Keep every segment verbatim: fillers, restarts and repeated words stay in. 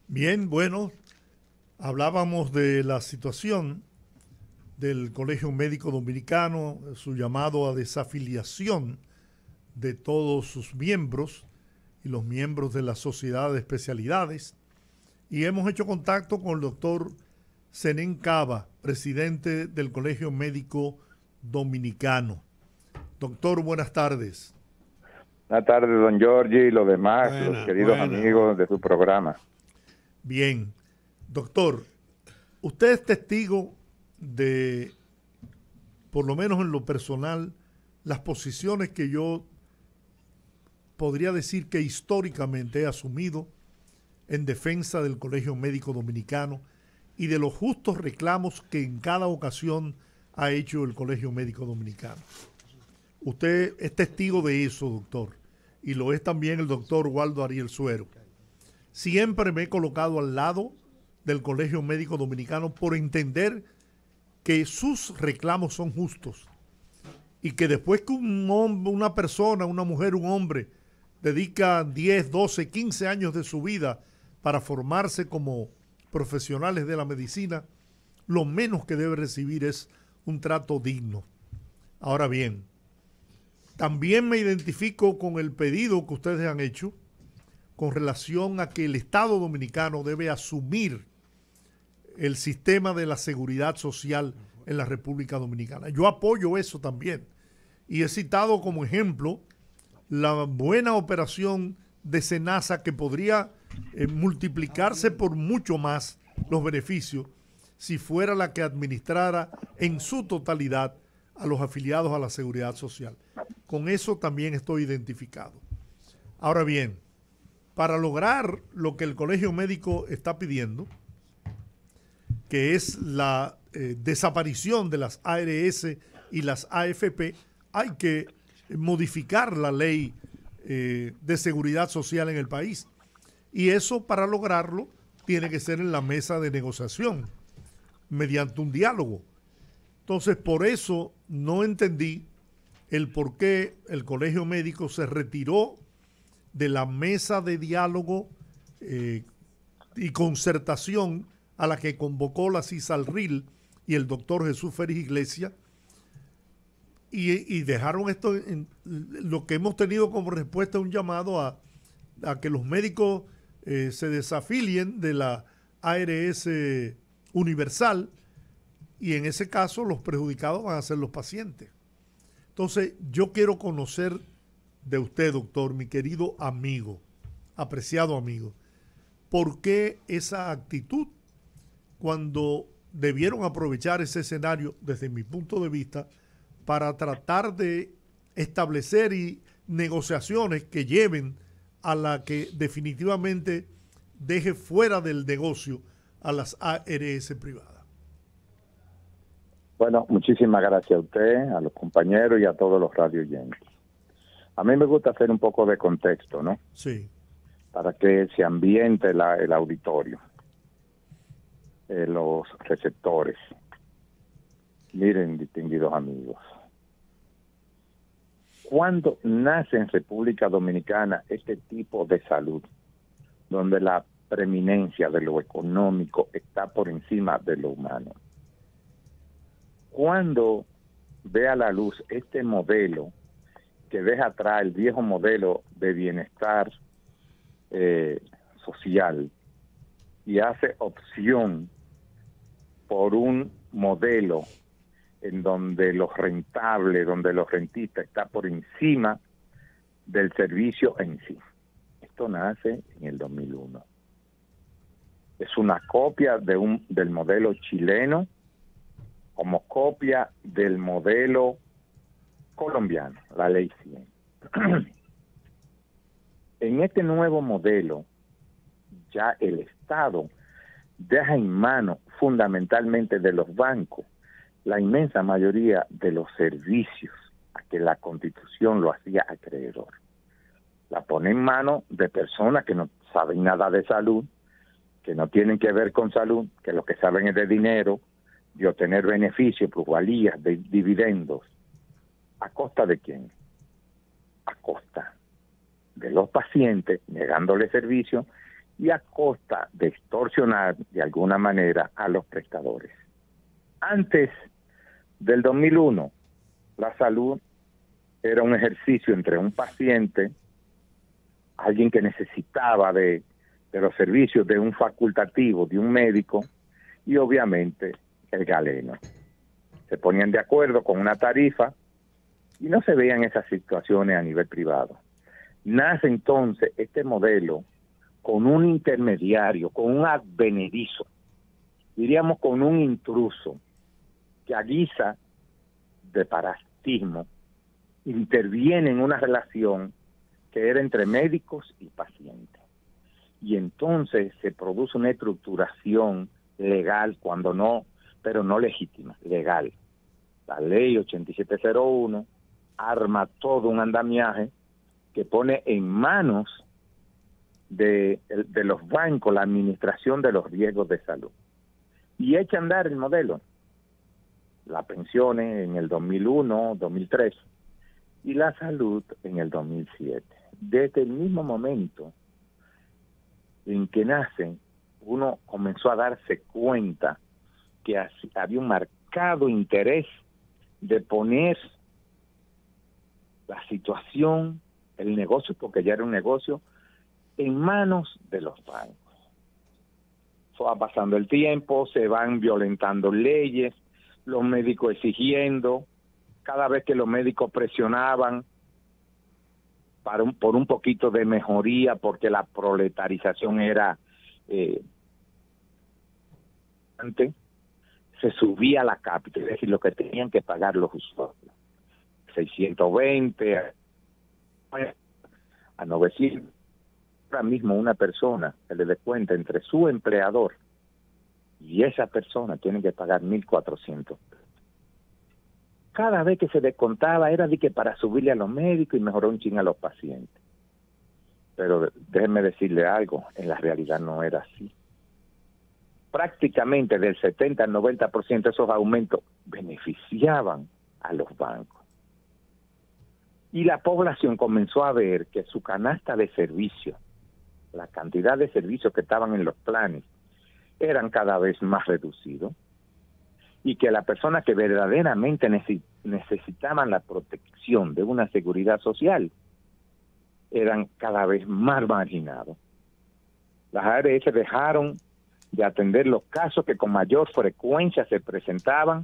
Bien, bueno, hablábamos de la situación del Colegio Médico Dominicano, su llamado a desafiliación de todos sus miembros y los miembros de la Sociedad de Especialidades. Y hemos hecho contacto con el doctor Zenén Cava, presidente del Colegio Médico Dominicano. Doctor, buenas tardes. Buenas tardes, don Giorgi y los demás, Buena, los queridos buena. amigos de su programa. Bien, doctor, usted es testigo de, por lo menos en lo personal, las posiciones que yo podría decir que históricamente he asumido en defensa del Colegio Médico Dominicano y de los justos reclamos que en cada ocasión ha hecho el Colegio Médico Dominicano. Usted es testigo de eso, doctor, y lo es también el doctor Waldo Ariel Suero. Siempre me he colocado al lado del Colegio Médico Dominicano por entender que sus reclamos son justos y que después que un hombre, una persona, una mujer, un hombre dedica diez, doce, quince años de su vida para formarse como profesionales de la medicina, lo menos que debe recibir es un trato digno. Ahora bien, también me identifico con el pedido que ustedes han hecho con relación a que el Estado dominicano debe asumir el sistema de la seguridad social en la República Dominicana. Yo apoyo eso también. Y he citado como ejemplo la buena operación de SENASA que podría eh, multiplicarse por mucho más los beneficios si fuera la que administrara en su totalidad a los afiliados a la seguridad social. Con eso también estoy identificado. Ahora bien, para lograr lo que el Colegio Médico está pidiendo, que es la eh, desaparición de las A R S y las A F P, hay que modificar la ley eh, de seguridad social en el país. Y eso, para lograrlo, tiene que ser en la mesa de negociación, mediante un diálogo. Entonces, por eso no entendí el por qué el Colegio Médico se retiró de la mesa de diálogo eh, y concertación a la que convocó la CISALRIL y el doctor Jesús Félix Iglesias, y, y dejaron esto en lo que hemos tenido como respuesta, un llamado a, a que los médicos eh, se desafilien de la A R S universal, y en ese caso los perjudicados van a ser los pacientes. Entonces, yo quiero conocer de usted, doctor, mi querido amigo, apreciado amigo, ¿por qué esa actitud cuando debieron aprovechar ese escenario, desde mi punto de vista, para tratar de establecer y negociaciones que lleven a la que definitivamente deje fuera del negocio a las A R S privadas? Bueno, muchísimas gracias a usted, a los compañeros y a todos los radio oyentes. A mí me gusta hacer un poco de contexto, ¿no? Sí. Para que se ambiente la, el auditorio, eh, los receptores. Miren, distinguidos amigos, ¿cuándo nace en República Dominicana este tipo de salud, donde la preeminencia de lo económico está por encima de lo humano? ¿Cuándo ve a la luz este modelo que deja atrás el viejo modelo de bienestar eh, social y hace opción por un modelo en donde lo rentable, donde lo rentista está por encima del servicio en sí? Esto nace en el dos mil uno. Es una copia de un del modelo chileno como copia del modelo colombiano, la ley cien. En este nuevo modelo, ya el Estado deja en mano fundamentalmente de los bancos la inmensa mayoría de los servicios a que la Constitución lo hacía acreedor. La pone en manos de personas que no saben nada de salud, que no tienen que ver con salud, que lo que saben es de dinero, de obtener beneficios, plusvalías, de dividendos. ¿A costa de quién? A costa de los pacientes, negándole servicio y a costa de extorsionar de alguna manera a los prestadores. Antes del dos mil uno, la salud era un ejercicio entre un paciente, alguien que necesitaba de, de los servicios de un facultativo, de un médico, y obviamente el galeno. Se ponían de acuerdo con una tarifa y no se veían esas situaciones a nivel privado. Nace entonces este modelo con un intermediario, con un advenedizo, diríamos con un intruso, que a guisa de parasitismo interviene en una relación que era entre médicos y pacientes. Y entonces se produce una estructuración legal, cuando no, pero no legítima, legal. La ley ochenta y siete cero uno arma todo un andamiaje que pone en manos de, de los bancos la administración de los riesgos de salud. Y echa a andar el modelo. Las pensiones en el dos mil uno, dos mil tres y la salud en el dos mil siete. Desde el mismo momento en que nace, uno comenzó a darse cuenta que había un marcado interés de poner la situación, el negocio, porque ya era un negocio, en manos de los bancos. Se va pasando el tiempo, se van violentando leyes, los médicos exigiendo, cada vez que los médicos presionaban para un, por un poquito de mejoría, porque la proletarización era eh, antes, se subía la cápita, es decir, lo que tenían que pagar los usuarios, seiscientos veinte a novecientos. Ahora mismo una persona se le descuenta entre su empleador y esa persona tiene que pagar mil cuatrocientos. Cada vez que se descontaba era de que para subirle a los médicos y mejorar un ching a los pacientes. Pero déjenme decirle algo, en la realidad no era así. Prácticamente del setenta al noventa por ciento de esos aumentos beneficiaban a los bancos. Y la población comenzó a ver que su canasta de servicios, la cantidad de servicios que estaban en los planes, eran cada vez más reducidos, y que las personas que verdaderamente necesitaban la protección de una seguridad social eran cada vez más marginados. Las A R S dejaron de atender los casos que con mayor frecuencia se presentaban,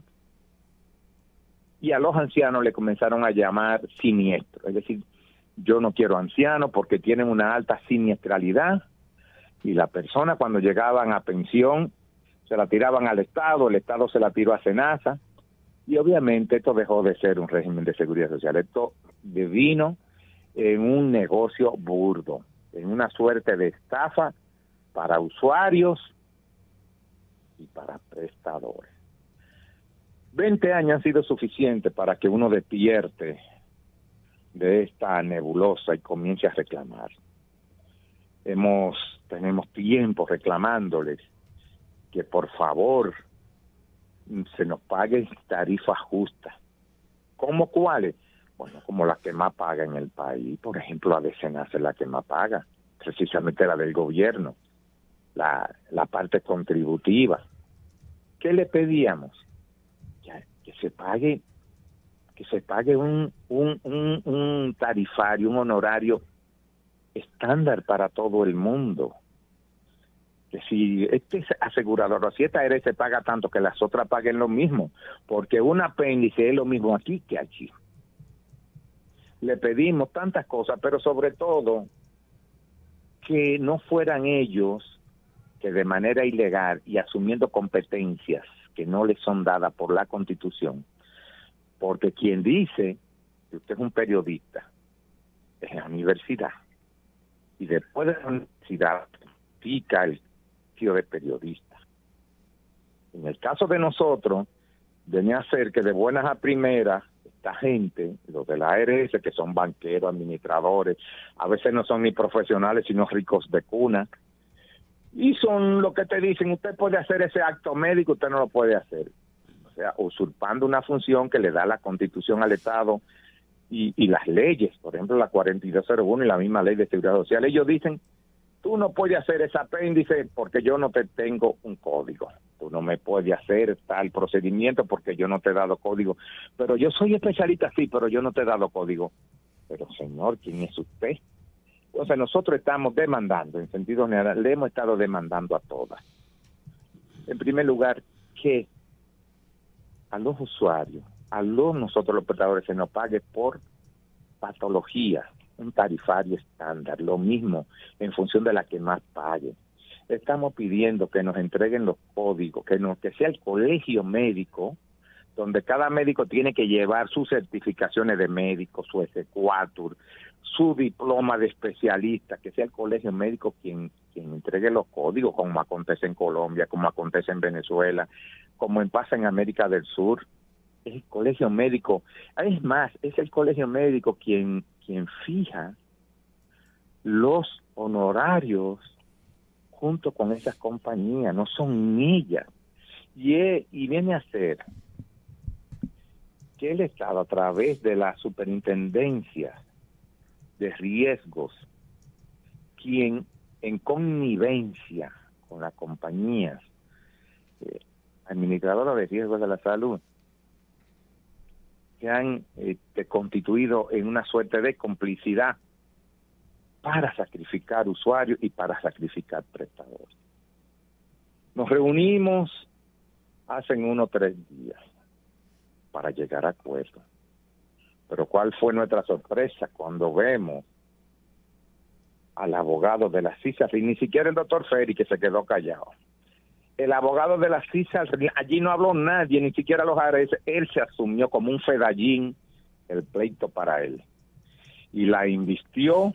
y a los ancianos le comenzaron a llamar siniestros. Es decir, yo no quiero ancianos porque tienen una alta siniestralidad, y la persona cuando llegaban a pensión se la tiraban al Estado, el Estado se la tiró a Senasa, y obviamente esto dejó de ser un régimen de seguridad social. Esto devino en un negocio burdo, en una suerte de estafa para usuarios y para prestadores. veinte años han sido suficientes para que uno despierte de esta nebulosa y comience a reclamar. Hemos, tenemos tiempo reclamándoles que por favor se nos paguen tarifas justas. ¿Cómo cuáles? Bueno, como la que más paga en el país. Por ejemplo, la de Senasa es la que más paga, precisamente la del gobierno, la, la parte contributiva. ¿Qué le pedíamos? Que, que se pague, que se pague un, un, un, un tarifario, un honorario estándar para todo el mundo. Que si este asegurador o si esta A R S paga tanto, que las otras paguen lo mismo, porque un apéndice es lo mismo aquí que allí. Le pedimos tantas cosas, pero sobre todo que no fueran ellos que de manera ilegal y asumiendo competencias que no les son dadas por la Constitución, porque quien dice que usted es un periodista es la universidad, y después de la universidad pica el tío de periodista. En el caso de nosotros, venía a ser que de buenas a primeras, esta gente, los de la A R S, que son banqueros, administradores, a veces no son ni profesionales, sino ricos de cuna, y son lo que te dicen, usted puede hacer ese acto médico, usted no lo puede hacer. O sea, usurpando una función que le da la Constitución al Estado y, y las leyes, por ejemplo, la cuarenta y dos cero uno y la misma ley de seguridad social. Ellos dicen tú no puedes hacer ese apéndice porque yo no te tengo un código. Tú no me puedes hacer tal procedimiento porque yo no te he dado código. Pero yo soy especialista, sí, pero yo no te he dado código. Pero señor, ¿quién es usted? Entonces nosotros estamos demandando, en sentido general, le hemos estado demandando a todas. En primer lugar, que a los usuarios, a los nosotros los prestadores, se nos pague por patología, un tarifario estándar, lo mismo en función de la que más pague. Estamos pidiendo que nos entreguen los códigos, que, no, que sea el colegio médico, donde cada médico tiene que llevar sus certificaciones de médico, su S cuatro, su diploma de especialista, que sea el colegio médico quien, quien entregue los códigos, como acontece en Colombia, como acontece en Venezuela, como en pasa en América del Sur. Es el colegio médico, es más, es el colegio médico quien, quien fija los honorarios junto con esas compañías, no son ellas. Y, es, y viene a ser que el Estado, a través de la superintendencia de riesgos, quien en connivencia con las compañías eh, administradoras de riesgos de la salud, se han este, constituido en una suerte de complicidad para sacrificar usuarios y para sacrificar prestadores. Nos reunimos hace unos tres días para llegar a acuerdo. Pero ¿cuál fue nuestra sorpresa cuando vemos al abogado de la CISA, y ni siquiera el doctor Ferry, que se quedó callado? El abogado de la CISA, allí no habló nadie, ni siquiera los A R S, él se asumió como un fedallín el pleito para él. Y la invistió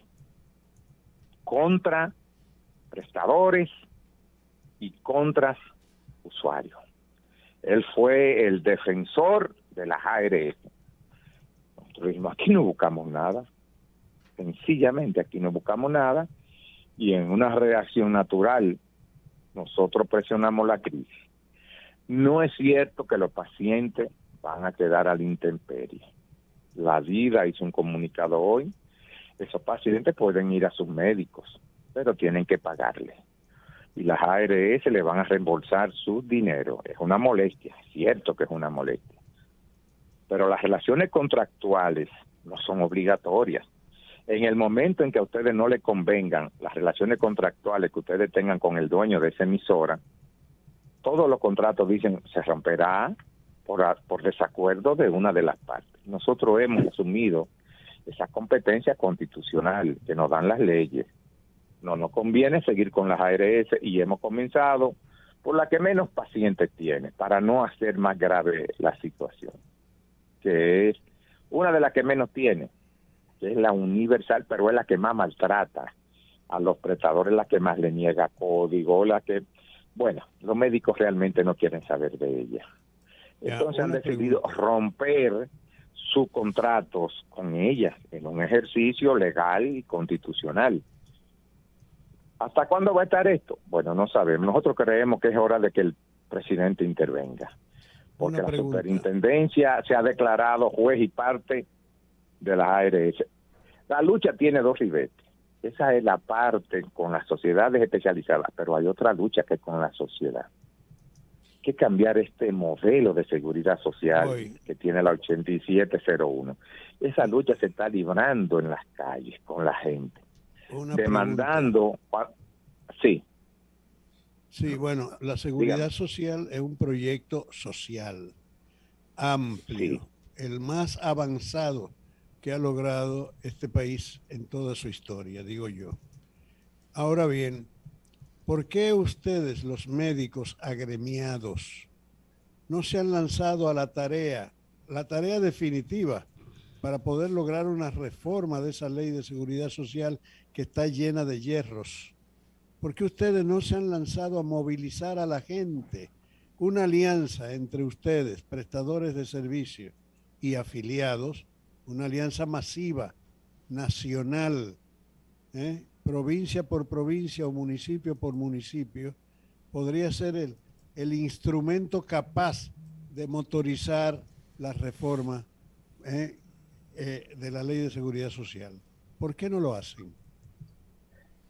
contra prestadores y contra usuarios. Él fue el defensor de las A R S. Nosotros dijimos, aquí no buscamos nada. Sencillamente aquí no buscamos nada. Y en una reacción natural, nosotros presionamos la crisis. No es cierto que los pacientes van a quedar a la intemperie. La vida hizo un comunicado hoy. Esos pacientes pueden ir a sus médicos, pero tienen que pagarle. Y las A R S le van a reembolsar su dinero. Es una molestia, es cierto que es una molestia. Pero las relaciones contractuales no son obligatorias. En el momento en que a ustedes no les convengan las relaciones contractuales que ustedes tengan con el dueño de esa emisora, todos los contratos dicen se romperá por, por desacuerdo de una de las partes. Nosotros hemos asumido esa competencia constitucional que nos dan las leyes. No nos conviene seguir con las A R S y hemos comenzado por la que menos pacientes tiene, para no hacer más grave la situación, que es una de las que menos tiene, que es la universal, pero es la que más maltrata a los prestadores, la que más le niega código, la que, bueno, los médicos realmente no quieren saber de ella. Entonces ya, han decidido pregunta. romper sus contratos con ellas en un ejercicio legal y constitucional. ¿Hasta cuándo va a estar esto? Bueno, no sabemos. Nosotros creemos que es hora de que el presidente intervenga, porque la superintendencia se ha declarado juez y parte de la A R S. La lucha tiene dos ribetes. Esa es la parte con las sociedades especializadas, pero hay otra lucha que es con la sociedad. Hay que cambiar este modelo de seguridad social Hoy. que tiene la ochenta y siete cero uno. Esa lucha se está librando en las calles con la gente. Una demandando... Pregunta. Sí. Sí, bueno, la seguridad Dígame. social es un proyecto social amplio, sí. el más avanzado que ha logrado este país en toda su historia, digo yo. Ahora bien, ¿por qué ustedes, los médicos agremiados, no se han lanzado a la tarea, la tarea definitiva, para poder lograr una reforma de esa ley de seguridad social que está llena de hierros? ¿Por qué ustedes no se han lanzado a movilizar a la gente? Una alianza entre ustedes, prestadores de servicio y afiliados, una alianza masiva, nacional, ¿eh? provincia por provincia o municipio por municipio, podría ser el, el instrumento capaz de motorizar la reforma ¿eh? Eh, de la ley de seguridad social. ¿Por qué no lo hacen?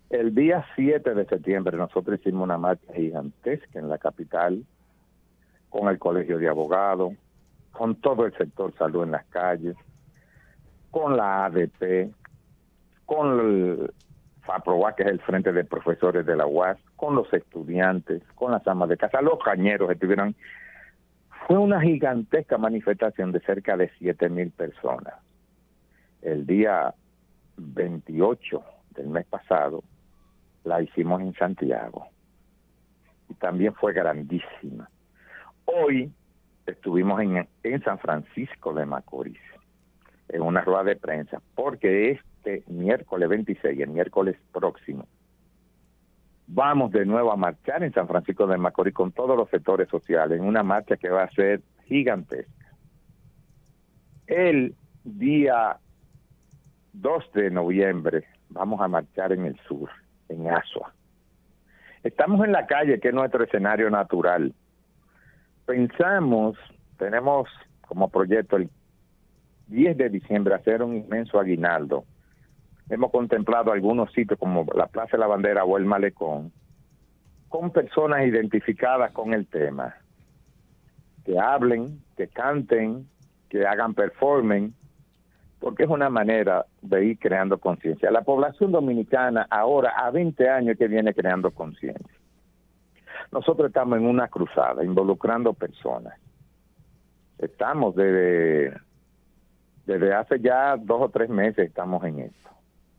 El día siete de septiembre nosotros hicimos una marcha gigantesca en la capital, con el Colegio de Abogados, con todo el sector salud en las calles, con la A D P, con el FAPROA, que es el Frente de Profesores de la U A S, con los estudiantes, con las amas de casa, los cañeros que estuvieron. Fue una gigantesca manifestación de cerca de siete mil personas. El día veintiocho del mes pasado la hicimos en Santiago y también fue grandísima. Hoy estuvimos en, en San Francisco de Macorís en una rueda de prensa, porque este miércoles veintiséis, el miércoles próximo, vamos de nuevo a marchar en San Francisco de Macorís con todos los sectores sociales, en una marcha que va a ser gigantesca. El día dos de noviembre vamos a marchar en el sur, en Asua. Estamos en la calle, que es nuestro escenario natural. Pensamos, tenemos como proyecto el diez de diciembre hacer un inmenso aguinaldo. Hemos contemplado algunos sitios como la Plaza de la Bandera o el Malecón, con personas identificadas con el tema, que hablen, que canten, que hagan performance, porque es una manera de ir creando conciencia. La población dominicana ahora, a veinte años, que viene creando conciencia. Nosotros estamos en una cruzada, involucrando personas. Estamos desde, desde hace ya dos o tres meses, estamos en esto.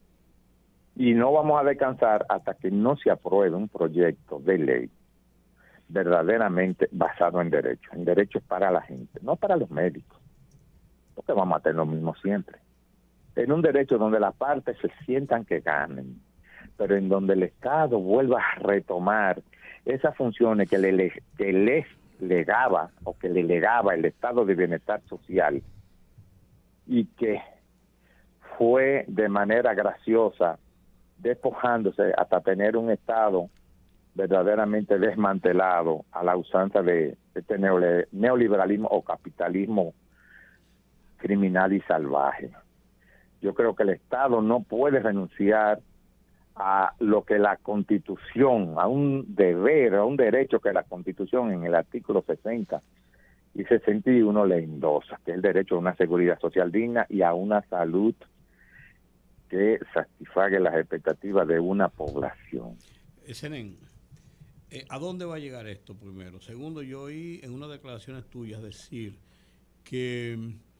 Y no vamos a descansar hasta que no se apruebe un proyecto de ley verdaderamente basado en derechos, en derechos para la gente, no para los médicos, porque vamos a tener lo mismo siempre. En un derecho donde las partes se sientan que ganen, pero en donde el Estado vuelva a retomar esas funciones que le que les legaba o que le legaba el Estado de Bienestar Social, y que fue de manera graciosa despojándose hasta tener un Estado verdaderamente desmantelado a la usanza de este neoliberalismo o capitalismo criminal y salvaje. Yo creo que el Estado no puede renunciar a lo que la Constitución, a un deber, a un derecho que la Constitución en el artículo sesenta y sesenta y uno le endosa, que es el derecho a una seguridad social digna y a una salud que satisfaga las expectativas de una población. Senen, eh, ¿a dónde va a llegar esto primero? Segundo, yo oí en unas declaraciones tuyas decir que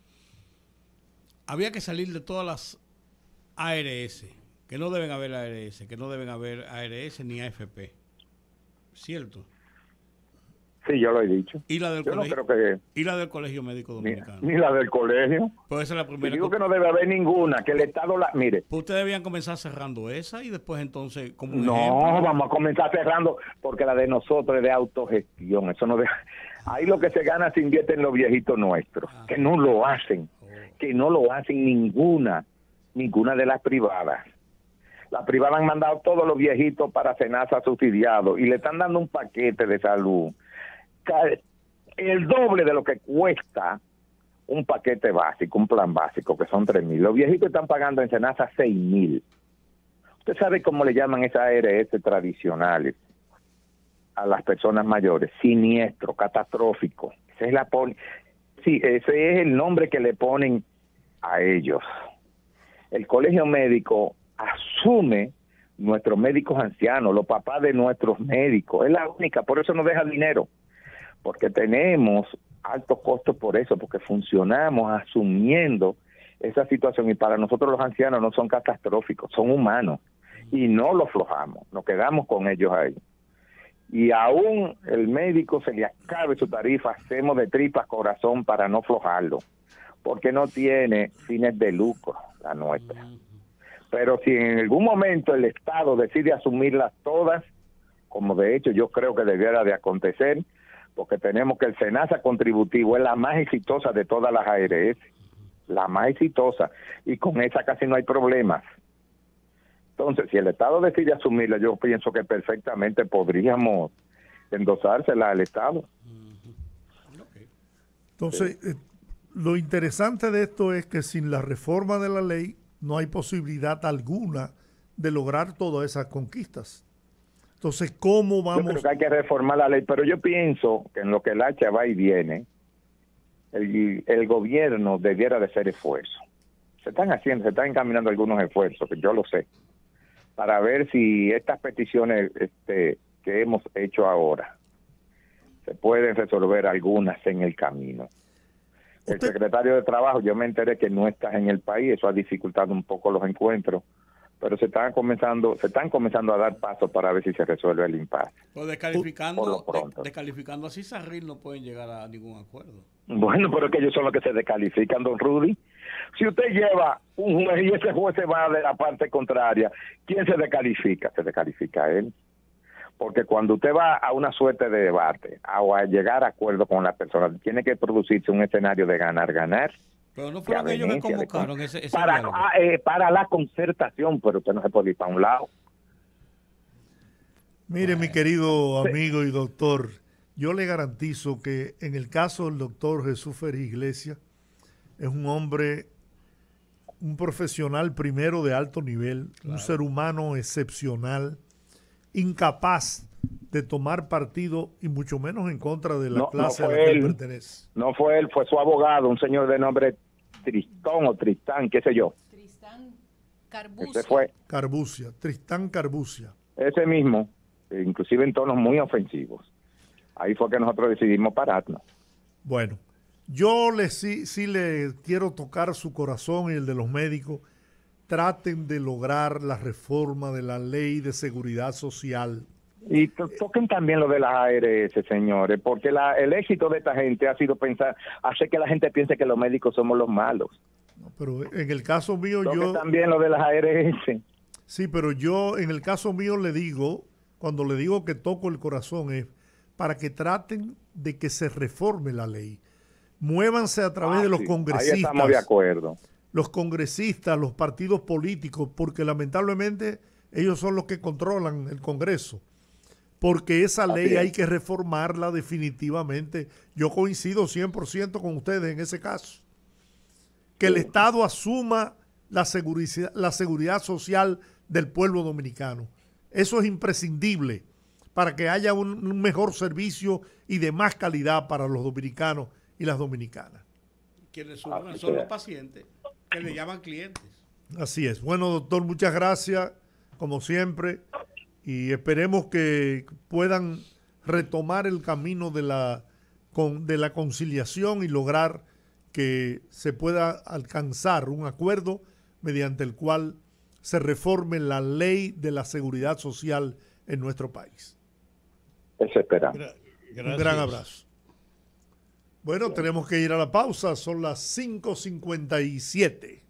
había que salir de todas las A R S, que no deben haber A R S, que no deben haber A R S ni A F P. ¿Cierto? Sí, yo lo he dicho. ¿Y la del, yo colegio, no creo que... ¿Y la del Colegio Médico Dominicano? Ni, ni la del colegio. Pues esa es la primera. Digo que no debe haber ninguna, que el Estado la... Mire. Pues ustedes debían comenzar cerrando esa y después entonces... como un No, ejemplo. vamos a comenzar cerrando porque la de nosotros es de autogestión. Eso no de... Ahí lo que se gana se invierte en los viejitos nuestros, ah, que no lo hacen, oh. que no lo hacen ninguna, ninguna de las privadas. Las privadas han mandado todos los viejitos para Senasa subsidiados y le están dando un paquete de salud, el doble de lo que cuesta un paquete básico, un plan básico, que son tres mil. Los viejitos están pagando en Senasa seis mil. Usted sabe cómo le llaman esas A R S tradicionales a las personas mayores: siniestro, catastrófico. Esa es la pol- sí, ese es el nombre que le ponen a ellos. El colegio médico asume nuestros médicos ancianos, los papás de nuestros médicos. Es la única, por eso no deja dinero. Porque tenemos altos costos por eso, porque funcionamos asumiendo esa situación, y para nosotros los ancianos no son catastróficos, son humanos, y no los flojamos, nos quedamos con ellos ahí. Y aún el médico se le acabe su tarifa, hacemos de tripas corazón para no flojarlo, porque no tiene fines de lucro la nuestra. Pero si en algún momento el Estado decide asumirlas todas, como de hecho yo creo que debiera de acontecer, porque tenemos que el Senasa contributivo es la más exitosa de todas las A R S, la más exitosa, y con esa casi no hay problemas. Entonces, si el Estado decide asumirla, yo pienso que perfectamente podríamos endosársela al Estado. Entonces, eh, lo interesante de esto es que sin la reforma de la ley no hay posibilidad alguna de lograr todas esas conquistas. Entonces, ¿cómo vamos? Yo creo que hay que reformar la ley, pero yo pienso que en lo que el hacha va y viene, el, el gobierno debiera de hacer esfuerzos. Se están haciendo, se están encaminando algunos esfuerzos, que yo lo sé, para ver si estas peticiones este, que hemos hecho ahora se pueden resolver algunas en el camino. El ¿Usted? secretario de Trabajo, yo me enteré que no está en el país, eso ha dificultado un poco los encuentros, pero se están comenzando, se están comenzando a dar pasos para ver si se resuelve el impasse. Pues descalificando, Por lo pronto. de- descalificando a Cizarril no pueden llegar a ningún acuerdo. Bueno, pero es que ellos son los que se descalifican, don Rudy. Si usted lleva un juez y ese juez se va de la parte contraria, ¿quién se descalifica? Se descalifica él. Porque cuando usted va a una suerte de debate, a, a llegar a acuerdo con la persona, tiene que producirse un escenario de ganar-ganar. Pero no fueron ellos que convocaron ese, ese para, diálogo. ah, eh, para la concertación, pero usted no se puede ir para un lado. Mire, mi querido amigo y doctor, yo le garantizo que en el caso del doctor Jesús Félix Iglesias, es un hombre, un profesional primero de alto nivel, claro, un ser humano excepcional, incapaz de tomar partido y mucho menos en contra de la no, clase no a la que él, él pertenece. No fue él, fue su abogado, un señor de nombre Tristón o Tristán, qué sé yo. Tristán Carbucia. Ese fue. Carbucia, Tristán Carbucia. Ese mismo, inclusive en tonos muy ofensivos. Ahí fue que nosotros decidimos pararnos. Bueno, yo le, sí, sí le quiero tocar su corazón y el de los médicos. Traten de lograr la reforma de la ley de seguridad social. Y to toquen también lo de las A R S, señores, porque la, el éxito de esta gente ha sido pensar, hacer que la gente piense que los médicos somos los malos. No, pero en el caso mío toquen yo... también lo de las A R S. Sí, pero yo en el caso mío le digo, cuando le digo que toco el corazón es para que traten de que se reforme la ley. Muévanse a través ah, de los sí. congresistas. Ahí estamos de acuerdo. Los congresistas, los partidos políticos, porque lamentablemente ellos son los que controlan el Congreso. Porque esa ley Así es. hay que reformarla definitivamente. Yo coincido cien por ciento con ustedes en ese caso. Que el Estado asuma la seguridad, la seguridad social del pueblo dominicano. Eso es imprescindible para que haya un, un mejor servicio y de más calidad para los dominicanos y las dominicanas. Quienes sufren son los pacientes, que le llaman clientes. Así es. Bueno, doctor, muchas gracias, como siempre, y esperemos que puedan retomar el camino de la, con, de la conciliación y lograr que se pueda alcanzar un acuerdo mediante el cual se reforme la ley de la seguridad social en nuestro país. Eso esperamos. Un gran abrazo. Bueno, tenemos que ir a la pausa, son las cinco cincuenta y siete.